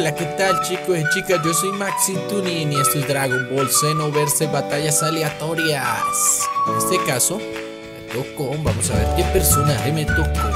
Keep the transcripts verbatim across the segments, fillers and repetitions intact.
Hola, ¿qué tal, chicos y chicas? Yo soy Maxitunin y esto es Dragon Ball Xenoverse Batallas Aleatorias. En este caso, me tocó, vamos a ver qué personaje me tocó.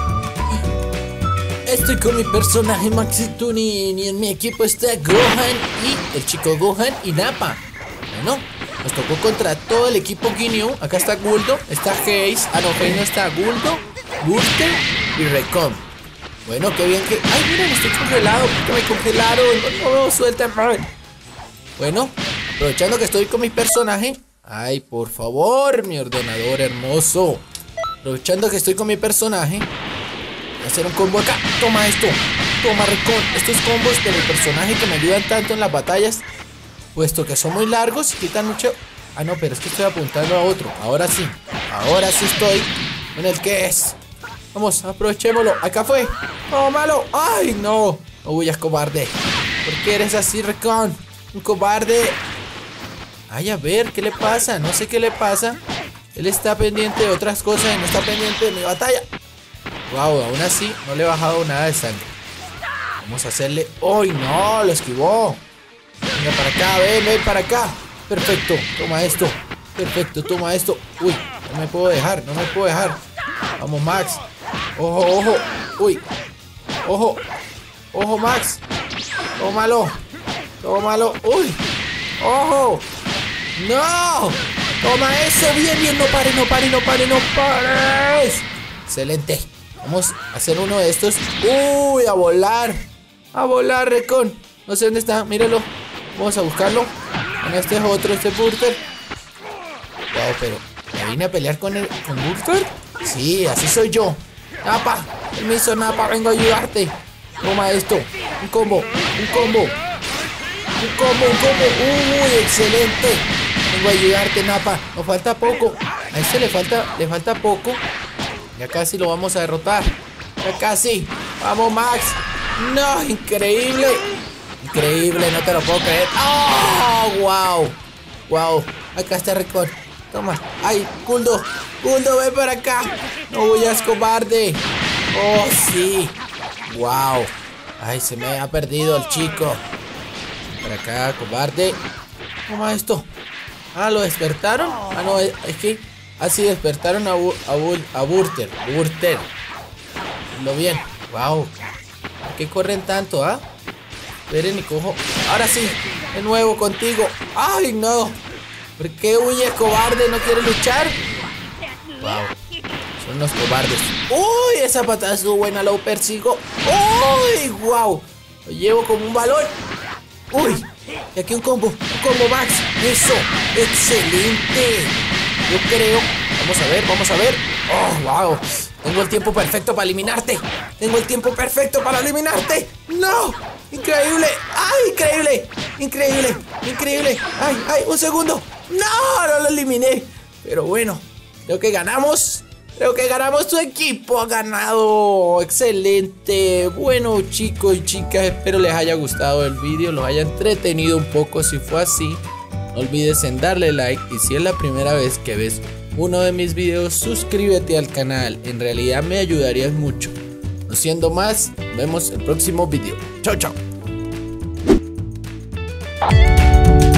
Estoy con mi personaje Maxitunin y en mi equipo está Gohan y el chico Gohan y Nappa. Bueno, nos tocó contra todo el equipo Ginyu. Acá está Guldo, está Haze, ah no, Haze no está, Guldo, Buster y Recon. Bueno, qué bien que... ¡Ay, miren! Estoy congelado. ¿Por qué me congelaron? No, no, suéltame. Bueno, aprovechando que estoy con mi personaje. ¡Ay, por favor! Mi ordenador hermoso. Aprovechando que estoy con mi personaje. Voy a hacer un combo acá. Toma esto. Toma, Recon. Estos combos de mi personaje que me ayudan tanto en las batallas, puesto que son muy largos y quitan mucho... Ah, no, pero es que estoy apuntando a otro. Ahora sí. Ahora sí estoy en el que es. Vamos, aprovechémoslo. Acá fue. ¡Oh, malo! ¡Ay, no! No huyas, cobarde. ¿Por qué eres así, Recon? Un cobarde. Ay, a ver, ¿qué le pasa? No sé qué le pasa. Él está pendiente de otras cosas y no está pendiente de mi batalla. Wow, aún así no le he bajado nada de sangre. Vamos a hacerle... ¡Ay, no! Lo esquivó. Venga para acá, ven, ven para acá. Perfecto, toma esto. Perfecto, toma esto. Uy, no me puedo dejar, no me puedo dejar. Vamos, Max. Ojo, ojo. Uy. Ojo. Ojo, Max. Tómalo. Tómalo. Uy. Ojo. No. Toma eso. Bien, bien. No pares, no pares, no pares, no pares. Excelente. Vamos a hacer uno de estos. Uy, a volar. A volar, Recon. No sé dónde está. Míralo. Vamos a buscarlo. En este es otro, este Buster. Wow, pero ¿me vine a pelear con el con Buster? Sí, así soy yo. Nappa, permiso, Nappa, vengo a ayudarte. Toma esto, un combo, un combo. Un combo, un combo. Uy, excelente. Vengo a ayudarte, Nappa. Nos falta poco. A este le falta, le falta poco. Ya casi lo vamos a derrotar. Ya casi. Vamos, Max. No, increíble. Increíble, no te lo puedo creer. ¡Oh, wow! Wow, acá está Recon. Toma. ¡Ay, Guldo! ¡Guldo, ven para acá! ¡No huyas, cobarde! ¡Oh, sí! ¡Wow! ¡Ay, se me ha perdido el chico! Para acá, cobarde. Toma esto. Ah, ¿lo despertaron? Ah, no, es, es que... Ah, sí, despertaron a, Bu a, Bu a Burter. Burter. Lo bien. ¡Wow! ¿Por qué corren tanto, ah? Esperen y cojo. Ahora sí, de nuevo contigo. ¡Ay, no! ¿Por qué huyes, cobarde? ¿No quieres luchar? Wow, son unos cobardes. ¡Uy! Esa patada estuvo buena, lo persigo. ¡Uy! ¡Wow! Lo llevo como un balón. ¡Uy! Y aquí un combo, un combo, Max. ¡Eso! ¡Excelente! Yo creo. Vamos a ver, vamos a ver. ¡Oh, wow! Tengo el tiempo perfecto para eliminarte. Tengo el tiempo perfecto para eliminarte. ¡No! ¡Increíble! ¡Ay, increíble! ¡Increíble! ¡Increíble! ¡Ay, ay! ¡Un segundo! ¡No! No lo eliminé. Pero bueno, creo que ganamos. Creo que ganamos. Tu equipo ha ganado. ¡Excelente! Bueno, chicos y chicas, espero les haya gustado el vídeo, los haya entretenido un poco. Si fue así, no olvides en darle like. Y si es la primera vez que ves uno de mis videos, suscríbete al canal. En realidad me ayudarías mucho. No siendo más, nos vemos en el próximo video. Chao, chao.